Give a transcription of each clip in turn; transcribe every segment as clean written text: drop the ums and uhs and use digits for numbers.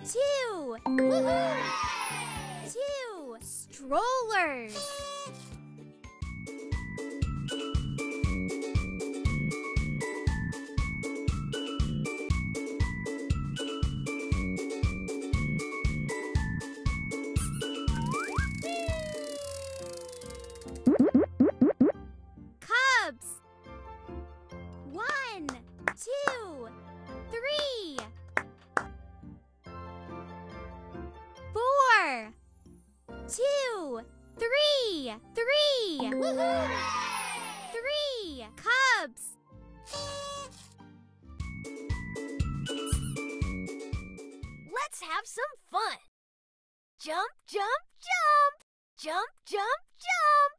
2. Woohoo! 2 strollers. Cubs. 1, 2, 3. 4, 2, 3. 3. Woohoo! 3 cubs. Let's have some fun. Jump, jump, jump. Jump, jump, jump.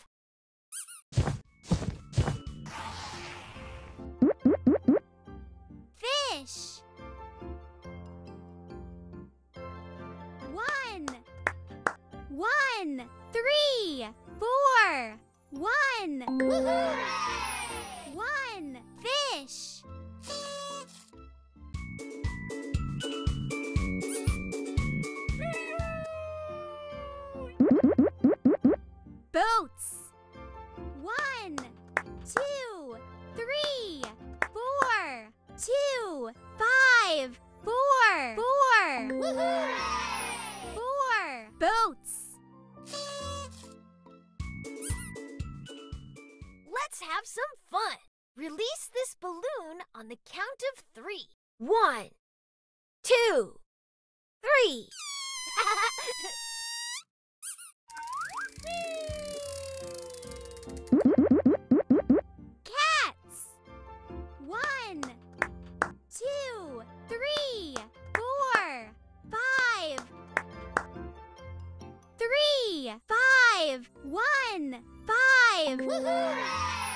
Fish. 1, 3, 4. 1. Woohoo! 1 fish. Boats. 1, 2, 3, 4. 2, 5, 4. 4. Woohoo! 4 boats. Let's have some fun. Release this balloon on the count of 3. 1, 2, 3. Cats. 1, 2, 3, 4, 5. 3, 5. 1, 5. Woohoo!